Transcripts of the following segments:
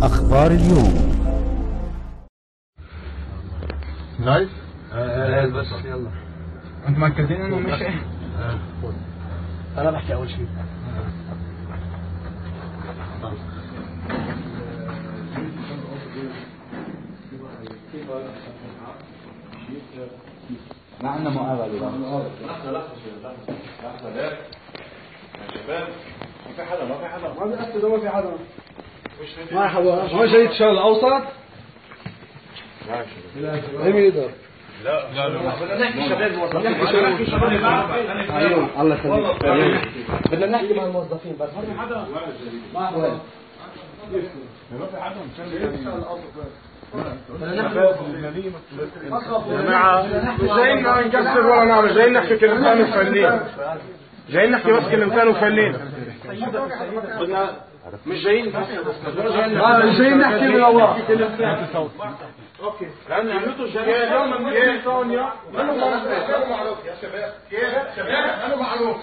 أخبار اليوم. لايف؟ بس يلا. انتم مأكدين انه مش انا بحكي اول شيء. ما عندنا مقابلة. لحظة يا شباب، ما في حدا ما بيأكد ما في حدا. ما حدا. ما جاي الشرق الأوسط؟ لا مين يقدر؟ لا بدنا نحكي شباب الموظفين. ايوه الله يخليك. بدنا نحكي مع الموظفين بس. ما في حدا. ما وين؟ ما في حدا يا جماعة مش جايين نكسر ولا نعمل، جايين نحكي كلمتين وفلين. جايين نحكي بس كلمتين وفلين. بدنا مش جايين مش جايين نحكي من الله. اوكي لان عملتوا الجماعه اليوم من ثانيه كانوا معروف يا شباب. شباب كانوا معروف.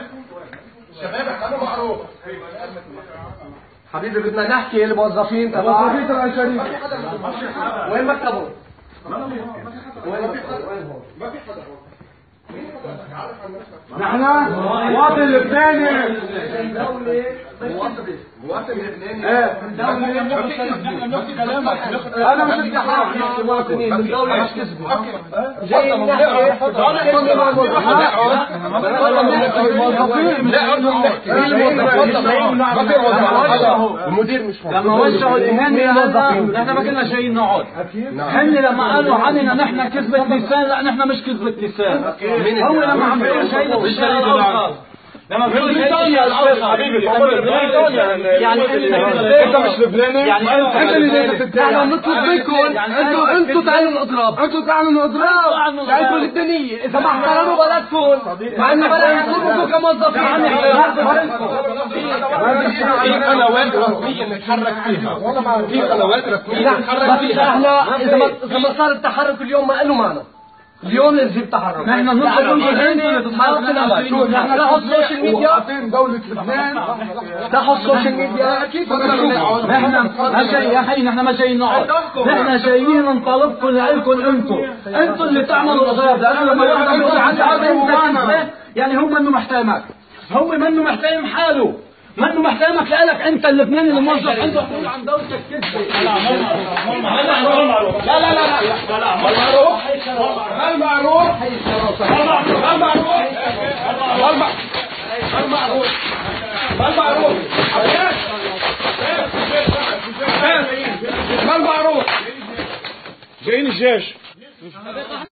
حبيبي بدنا نحكي الموظفين تبع الشركة. وين مكتبهم؟ ما في حدا نحن مواطن لبناني. مواطن لبناني. انا مش بدي احكي مواطنين من دولة مش كذبوا. جاي نحكي المدير مش فاضي. لما وجهوا الاهانه للموظفين نحن ما كنا جايين نقعد. هن لما قالوا عننا نحن كذبة لسان، لا نحن مش كذبة لسان. هو لما عم بيقول جايين بالشرق الاوسط، لما بيقول بريطانيا الاوسط حبيبي يعني انت مش لبناني؟ يعني انت اللي جاي تتكلم. نحن نطلب منكم انتوا تعالوا نضرب. انتوا تعالوا نضرب. تعالوا لبنانية. اذا ما احترموا بلدكم مع ان بلد يطلبوا كموظفين في قنوات رسمية نتحرك فيها. في قنوات رسمية نتحرك فيها. احنا اذا ما صار التحرك اليوم ما قالوا معنا. اليوم نجيب تحرك. نحن نطلب منكم انتم تتحركوا. نحن افتحوا السوشيال ميديا. دولة لبنان افتحوا السوشيال ميديا. اكيد نحن ما جاي يا حي، نحن ما جايين نقعد. نحن جايين نطالبكم لكم انتم اللي تعملوا الغاب. لانه لما واحد بيقول عن انت كذبة يعني هو منه محترمك، هو منه محترم حاله، منه محترمك لك انت اللبناني الموظف عنده حقوق عن دولتك كذبة. جايين الجيش.